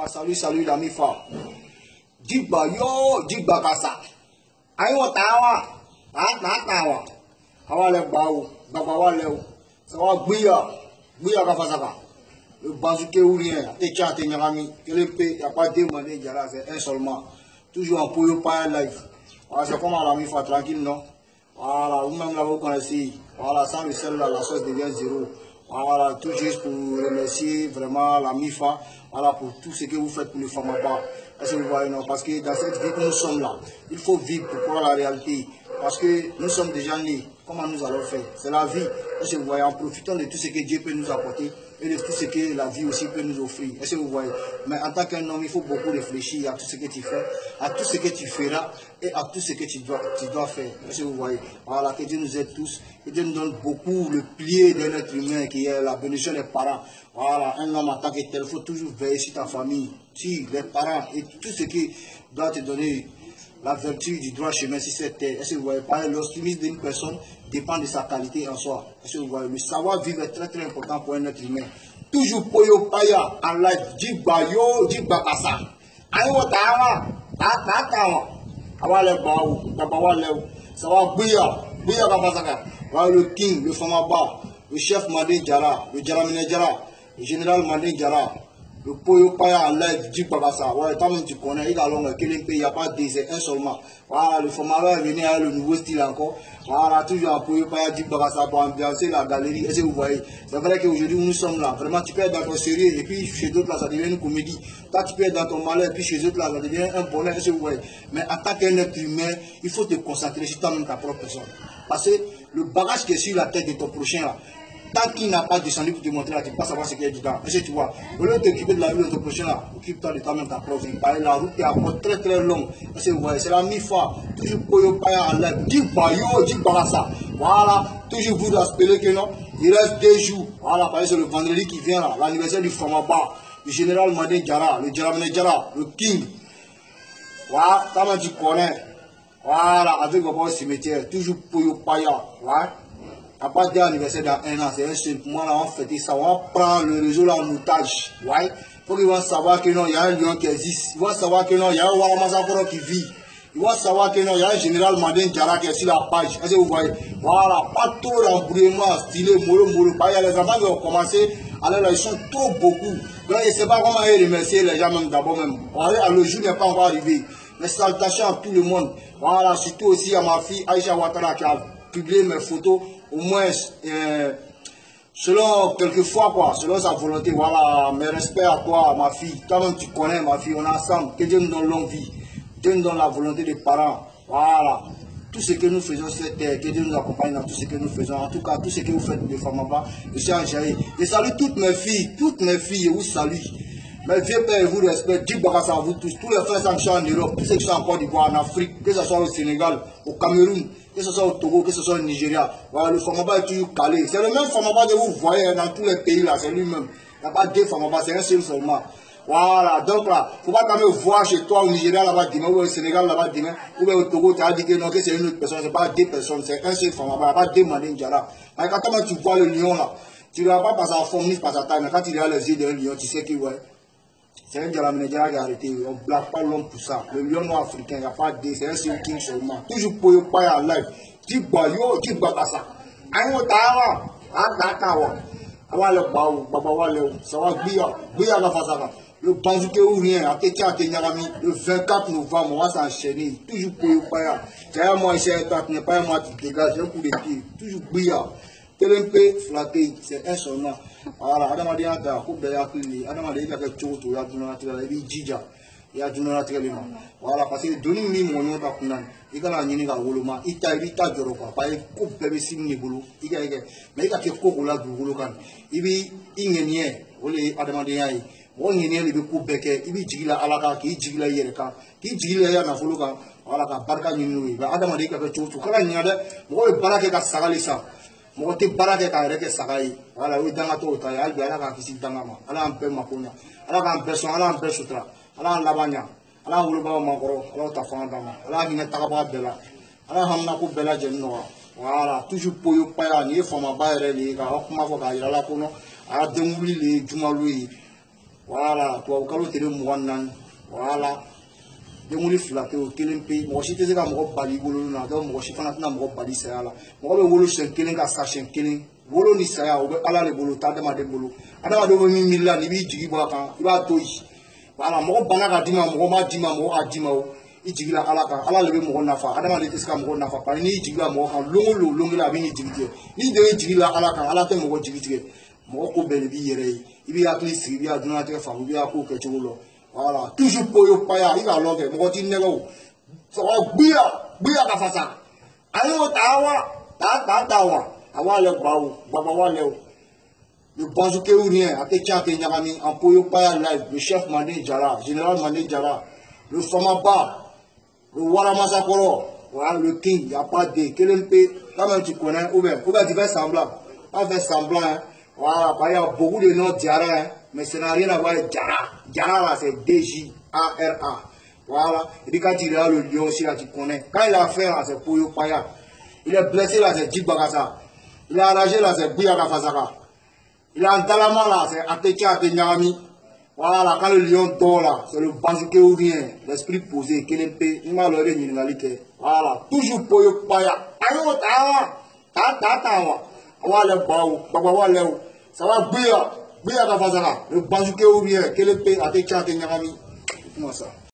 Salut l'ami Fa. Jigba yo, jigba kasa. Ayo tawa. Tawa. Awa le baou, babawa leo. Sawa buya kafasaka. Le bazooké ou rien. Techa tenyarami. Kelempe, y a pas demandé Diara, c'est un seulement. Toujours en Puyo Paya Life. Voilà, c'est comme à l'ami Fa, tranquille, non? Voilà, vous-même là, vous connaissez. Voilà, sans le sel, là, la sauce devient zéro. Voilà, tout juste pour remercier vraiment la MIFA, voilà, pour tout ce que vous faites pour les femmes à bas. Est-ce que vous voyez, non? Parce que dans cette vie que nous sommes là, il faut vivre pour croire la réalité. Parce que nous sommes déjà nés. Comment nous allons faire? C'est la vie. Est-ce que vous voyez, en profitant de tout ce que Dieu peut nous apporter et de tout ce que la vie aussi peut nous offrir. Est-ce que vous voyez? Mais en tant qu'un homme, il faut beaucoup réfléchir à tout ce que tu fais, à tout ce que tu feras et à tout ce que tu dois faire. Est-ce que vous voyez? Voilà, que Dieu nous aide tous. Que Dieu nous donne beaucoup le plié d'un être humain qui est la bénédiction des parents. Voilà, un homme en tant que tel, il faut toujours veiller sur ta famille, sur les parents et tout ce qui doit te donner la vertu du droit chemin sur cette terre. Est-ce que vous voyez? L'optimisme d'une personne dépend de sa qualité en soi. Est-ce que vous voyez? Le savoir vivre est très très important pour un être humain. Toujours Poyo Paya en live. Jigba yo, jigba kasa. Ayo tawa. Awa le baou, babawa leo. Sawa buya kafasaka. Voilà le king, le famaba, le chef Mandé Diara, le Djaramine Diara, le général Mandé Diara. Le Poyo Paya en live, Jigba Kasa. Ouais, toi-même tu connais, il n'y a pas de c'est un seulement. Voilà, le format est venu avec le nouveau style encore. Voilà, toujours en Poyo Paya, Jigba Kasa pour ambiancer la galerie. Est-ce que vous voyez? C'est vrai qu'aujourd'hui nous sommes là. Vraiment, tu peux être dans ton sérieux et puis chez d'autres là, ça devient une comédie. Toi, tu peux être dans ton malheur et puis chez d'autres là, ça devient un bonheur. Est-ce que vous voyez? Mais en tant qu'un être humain, il faut te concentrer sur toi-même, ta propre personne. Parce que le bagage qui est sur la tête de ton prochain là, tant qu'il n'a pas descendu pour te montrer là, tu ne peux pas savoir ce qu'il y a dedans. Est-ce que tu vois? Au lieu de t'occuper de la vie de ton prochain là, occupe-toi de toi-même, ta propre vie. La route est encore très très longue. Est-ce que vous voyez? C'est la MIFA. Toujours Poyo Paya en live. Jigba yo, jigba kasa. Voilà. Toujours vous d'espérer que non. Il reste 2 jours. Voilà. Par exemple, c'est le vendredi qui vient là. L'anniversaire du Famaba. Le général Mandé Diara. Le Djaramine Diara. Le King. Voilà. Comment tu connais? Voilà. Avec votre cimetière. Toujours Poyo Paya. Voilà. À part d'anniversaire dans 1 an, c'est un seul. Pour moi, là, on fait ça. On prend le réseau là en otage. Ouais. Il faut qu'ils vont savoir que non, il y a un lion qui existe. Ils vont savoir que non, il y a un Waramazakoro qui vit. Ils vont savoir que non, il y a un général Mandé Diara qui est sur la page. Est-ce que vous voyez? Voilà. Pas trop d'embrouillement, stylé, molo. Il y a les enfants qui ont commencé. Alors là, ils sont trop beaucoup. Donc, je ne sais pas comment remercier les gens même d'abord même. Voilà, le jour n'est pas encore arrivé. Mais salutations à tout le monde. Voilà, surtout aussi à ma fille Aïcha Ouattara qui a publié mes photos. Au moins, selon quelquefois, quoi, selon sa volonté, voilà, mes respects à toi, ma fille. Toi-même, tu connais ma fille, on est ensemble. Que Dieu nous donne longue vie. Dieu nous donne la volonté des parents. Voilà. Tout ce que nous faisons sur cette terre, que Dieu nous accompagne dans tout ce que nous faisons. En tout cas, tout ce que vous faites de femmes là-bas, je suis en Jaï. Je salue toutes mes filles, je vous salue. Mes vieux pères, je vous respecte. Jigba Kasa à vous tous. Tous les frères qui sont en Europe, tous ceux qui sont en Côte d'Ivoire, en Afrique, que ce soit au Sénégal, au Cameroun, que ce soit au Togo, que ce soit au Nigeria. Voilà, le Famaba est toujours calé. C'est le même Famaba que vous voyez dans tous les pays là, c'est lui-même. Il n'y a pas deux Famaba, c'est un seul seulement. Voilà, donc là, il ne faut pas quand même voir chez toi au Nigeria là-bas demain, ou au Sénégal là-bas demain, ou bien au Togo, tu as dit que non, que c'est une autre personne, ce n'est pas deux personnes, c'est un seul Famaba, il n'y a pas deux Mandé Diara. Mais quand tu vois le lion là, tu ne vas pas par sa forme ni par sa taille, mais quand tu regardes les yeux d'un lion, tu sais que ouais. C'est un Djaramine Diara qui a arrêté. On ne blague pas l'homme pour ça. Le lion noir africain, il n'y a pas de. C'est un seul king seulement. Toujours Poyo Paya en live. Jigba yo, jigba kasa. Ayo tawa. Tawa. Awa le baou, babawa leo. Sawa buya kafasaka. Le bazooké ou rien. A Techa Tenyarami. Le 24 novembre, on va s'enchaîner. Toujours Poyo Paya. C'est moi, c'est pas moi qui dégage. Un coup de pied. Toujours buya. Kelempe flatté, c'est un seulement. Voilà, Adamadi a coupe de Yakuli, Adamadi a quelque chose, il y a du naturel, il y a Djidja, il y a du naturel. Voilà, parce que donner mon nom à Kunan, il y a un Niniga Woloma, il t'a dit à Joroka, pas une coupe de Simni Boulou, il y a mais il y a quelque chose là du Wolokan. Il y a une nienne, Oli Adamadi Aïe, on y est le coup beke, il y a Jigila Alaka, qui Jigila Yereka, qui Jigila Nafoloka, voilà, Barka Ninu, Adamadi a quelque chose, Kalanade, moi le Baraka Sagalisa. Mɔgɔ tɛ baara kɛ k'a yɛrɛ kɛ saga ye wala o ye dangatɔw ta ye hali bi ala k'an kisi danga ma ala y'an bɛɛ makoɲa ala k'an bɛɛ sɔn ala y'an bɛɛ sutura ala y'an laban ɲa ala y'an wolobaw makɔrɔ ala y'o ta fanga d'an ma ala y'a hinɛ tagabaga bɛɛ la ala y'a haminako bɛɛ lajɛlen nɔgɔya voilà toujours Poyo Paya nin ye famaba yɛrɛ de ye k'a ka kuma fɔ k'a yira la ko non a y'a den wuli le ye jumalu ye voilà to kalo tele muwannan voilà de muli flaté o kelen pe mo shi teze ka mo bali bolo na do mo shi fana na mo bali saya la mo be wolo shen kelen ka sa shen kelen wolo ni saya o be ala le bolo ta de ma de bolo adama do mi milla ni bi jigi bo kan iba to yi voilà mo bana ka dima mo ma dima mo a dima o i jigi la ala kan ala le be mo nafa adama le tese ka mo nafa pa ni jigi la mo kan longo la bi ni jigi ni de jigi la ala kan ala te mo jigi tige mo ko be bi yere ibi akli siri bi aduna te fa bi ko ke chulo voilà toujours pour yo paya il va longue mo ti nego so gbiya ka fasa ayo tawa awa le bawo baba wa le le bonjour que ou rien ate chante nyagami en pour yo paya live le chef manager là général manager là le famaba le wara masakoro voilà le king y a pas de kelempe quand même tu connais ou bien tu fais semblant pas faire semblant hein. Voilà, il y a beaucoup de noms Diarra, hein, mais ça n'a rien à voir avec Diarra. Diarra là, c'est D-J-A-R-A. Voilà, et quand il a le lion aussi là, tu connais. Quand il a fait là, c'est Pouyo Paya. Il est blessé là, c'est Djibagasa. Il est enragé là, c'est Bouyaka Fasaka. Il est en Talama là, c'est Atecha Atenyami. Voilà, quand le lion dort là, c'est le Banjouké ou rien, l'esprit posé, Kelempe, il m'a l'air de voilà, toujours Pouyo Paya. Ayo, tawa. Wale baou, baba wale ou, ça va bouillir ka fazaka, le banjouké ou bien, quel est le pays à tes chants et nyarami, comment ça?